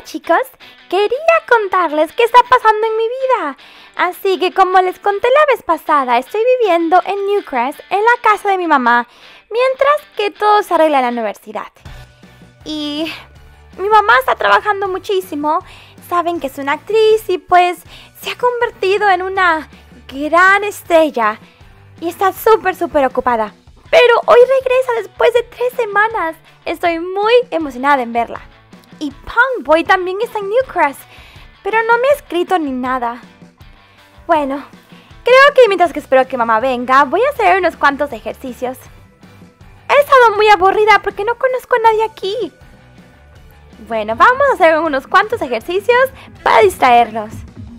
chicos, quería contarles qué está pasando en mi vida. Así que como les conté la vez pasada, estoy viviendo en Newcrest, en la casa de mi mamá, mientras que todo se arregla en la universidad. Y mi mamá está trabajando muchísimo. Saben que es una actriz y pues se ha convertido en una gran estrella. Y está súper ocupada. Pero hoy regresa después de 3 semanas. Estoy muy emocionada en verla. Y Punkboy también está en Newcrest, pero no me ha escrito ni nada. Bueno, creo que mientras que espero que mamá venga, voy a hacer unos cuantos ejercicios. He estado muy aburrida porque no conozco a nadie aquí. Bueno, vamos a hacer unos cuantos ejercicios para distraernos.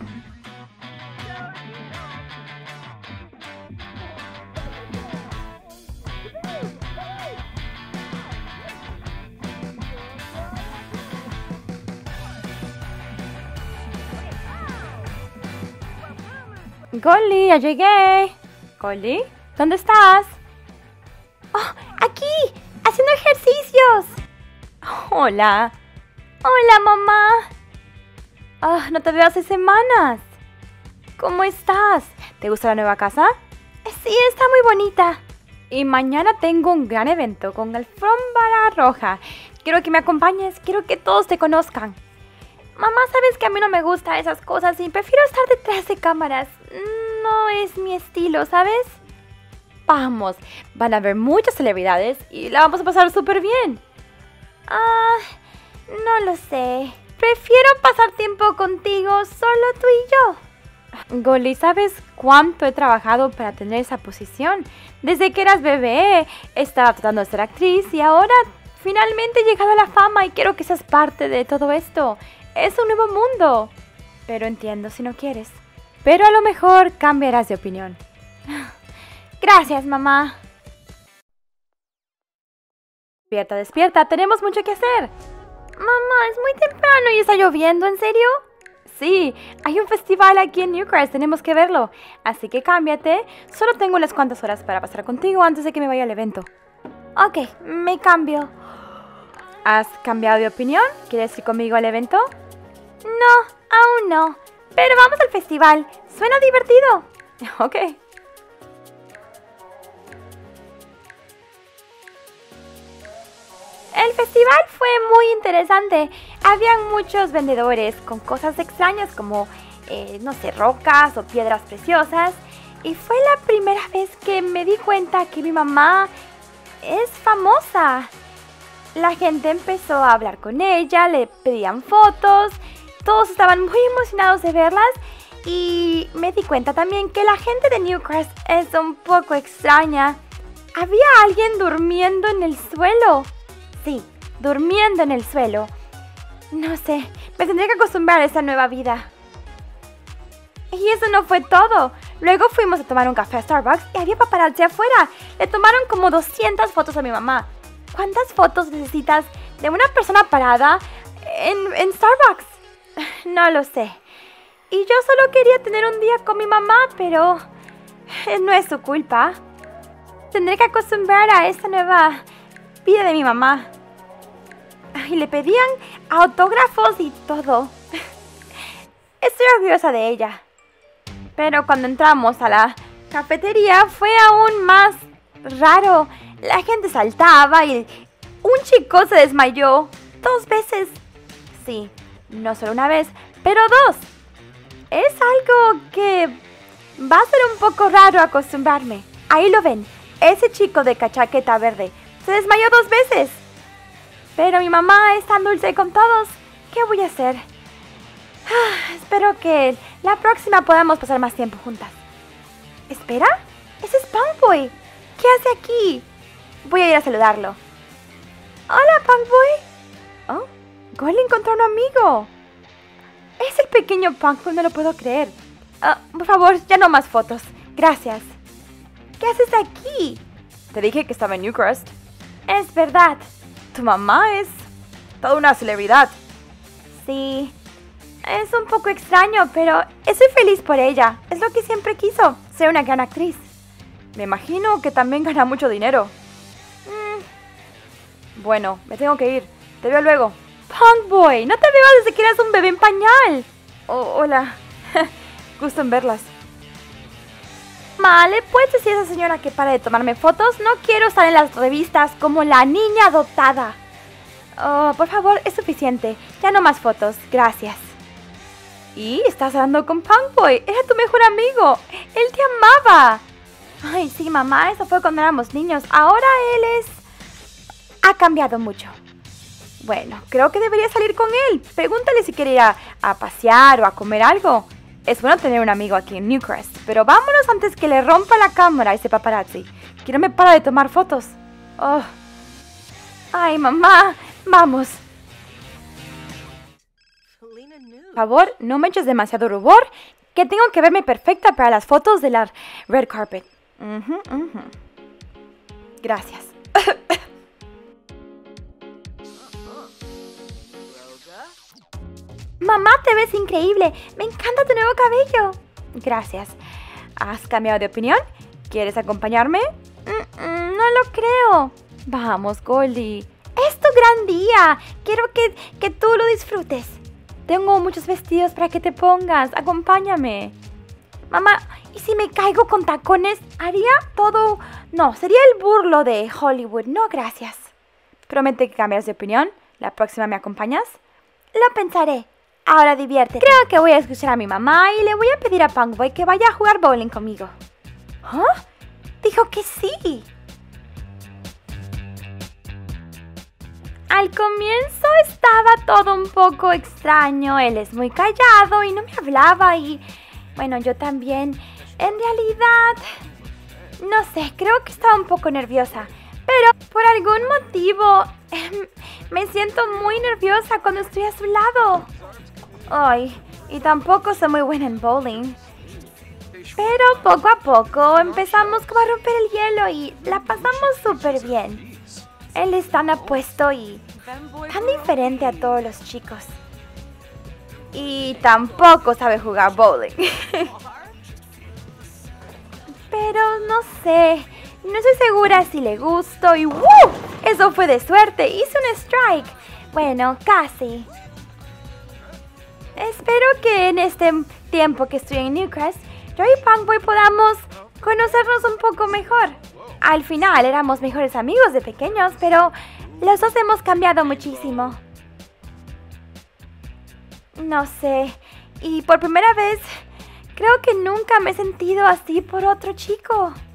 Golly, ya llegué. Golly, ¿dónde estás? ¡Oh, aquí! ¡Haciendo ejercicios! Hola. Hola, mamá. No te veo hace semanas. ¿Cómo estás? ¿Te gusta la nueva casa? Sí, está muy bonita. Y mañana tengo un gran evento con alfombra roja. Quiero que me acompañes, quiero que todos te conozcan. Mamá, sabes que a mí no me gustan esas cosas y prefiero estar detrás de cámaras. No es mi estilo, ¿sabes? Vamos, van a haber muchas celebridades y la vamos a pasar súper bien. No lo sé. Prefiero pasar tiempo contigo, solo tú y yo. Golly, ¿sabes cuánto he trabajado para tener esa posición? Desde que eras bebé, estaba tratando de ser actriz y ahora finalmente he llegado a la fama y quiero que seas parte de todo esto. Es un nuevo mundo. Pero entiendo si no quieres. Pero a lo mejor cambiarás de opinión. Gracias, mamá. Despierta, despierta. Tenemos mucho que hacer. Mamá, es muy temprano y está lloviendo. ¿En serio? Sí, hay un festival aquí en Newcrest. Tenemos que verlo. Así que cámbiate. Solo tengo unas cuantas horas para pasar contigo antes de que me vaya al evento. Ok, me cambio. ¿Has cambiado de opinión? ¿Quieres ir conmigo al evento? No, aún no. Pero vamos al festival. Suena divertido. Ok. El festival fue muy interesante. Habían muchos vendedores con cosas extrañas como, no sé, rocas o piedras preciosas. Y fue la primera vez que me di cuenta que mi mamá es famosa. La gente empezó a hablar con ella, le pedían fotos. Todos estaban muy emocionados de verlas y me di cuenta también que la gente de Newcrest es un poco extraña. Había alguien durmiendo en el suelo. Sí, durmiendo en el suelo. No sé, me tendré que acostumbrar a esa nueva vida. Y eso no fue todo. Luego fuimos a tomar un café a Starbucks y había paparazzi afuera. Le tomaron como 200 fotos a mi mamá. ¿Cuántas fotos necesitas de una persona parada en Starbucks? No lo sé. Y yo solo quería tener un día con mi mamá, pero no es su culpa. Tendré que acostumbrar a esta nueva vida de mi mamá. Y le pedían autógrafos y todo. Estoy orgullosa de ella. Pero cuando entramos a la cafetería fue aún más raro. La gente saltaba y un chico se desmayó 2 veces. Sí. No solo una vez, pero 2. Es algo que va a ser un poco raro acostumbrarme. Ahí lo ven, ese chico de chaqueta verde se desmayó 2 veces. Pero mi mamá es tan dulce con todos. ¿Qué voy a hacer? Espero que la próxima podamos pasar más tiempo juntas. ¿Espera? Ese es Punkboy. ¿Qué hace aquí? Voy a ir a saludarlo. Hola, Punkboy. Oh, Golly encontró a un amigo. Es el pequeño Punkboy, no lo puedo creer. Por favor, ya no más fotos. Gracias. ¿Qué haces aquí? Te dije que estaba en Newcrest. Es verdad. Tu mamá es toda una celebridad. Sí. Es un poco extraño, pero estoy feliz por ella. Es lo que siempre quiso, ser una gran actriz. Me imagino que también gana mucho dinero. Bueno, me tengo que ir. Te veo luego. Punk Boy, no te veo desde que eras un bebé en pañal. Oh, hola, gusto en verlas. Ma, ¿le puedes decir a esa señora que pare de tomarme fotos? No quiero estar en las revistas como la niña adoptada. Oh, por favor, es suficiente. Ya no más fotos, gracias. Y estás hablando con Punk Boy, era tu mejor amigo. Él te amaba. Ay, sí, mamá, eso fue cuando éramos niños. Ahora él ha cambiado mucho. Bueno, creo que debería salir con él. Pregúntale si quiere ir a pasear o a comer algo. Es bueno tener un amigo aquí en Newcrest, pero vámonos antes que le rompa la cámara a ese paparazzi. Que no me para de tomar fotos. Oh. Ay, mamá, vamos. Por favor, no me eches demasiado rubor, que tengo que verme perfecta para las fotos de la red carpet. Gracias. Mamá, te ves increíble. Me encanta tu nuevo cabello. Gracias. ¿Has cambiado de opinión? ¿Quieres acompañarme? No lo creo. Vamos, Goldie. Es tu gran día. Quiero que tú lo disfrutes. Tengo muchos vestidos para que te pongas. Acompáñame. Mamá, ¿y si me caigo con tacones? ¿Haría todo? No, sería el burlo de Hollywood. No, gracias. ¿Promete que cambias de opinión? ¿La próxima me acompañas? Lo pensaré. Ahora diviértete. Creo que voy a escuchar a mi mamá y le voy a pedir a Punk Boy que vaya a jugar bowling conmigo. ¿Ah? Dijo que sí. Al comienzo estaba todo un poco extraño. Él es muy callado y no me hablaba y... Bueno, yo también. En realidad... No sé, creo que estaba un poco nerviosa. Pero por algún motivo... me siento muy nerviosa cuando estoy a su lado. Ay, y tampoco soy muy buena en bowling. Pero poco a poco empezamos como a romper el hielo y la pasamos súper bien. Él es tan apuesto y tan diferente a todos los chicos. Y tampoco sabe jugar bowling. Pero no sé, no estoy segura si le gusto y ¡wow! Eso fue de suerte, hice un strike. Bueno, casi. Espero que en este tiempo que estoy en Newcrest, yo y Punk Boy podamos conocernos un poco mejor. Al final éramos mejores amigos de pequeños, pero los dos hemos cambiado muchísimo. No sé, y por primera vez creo que nunca me he sentido así por otro chico.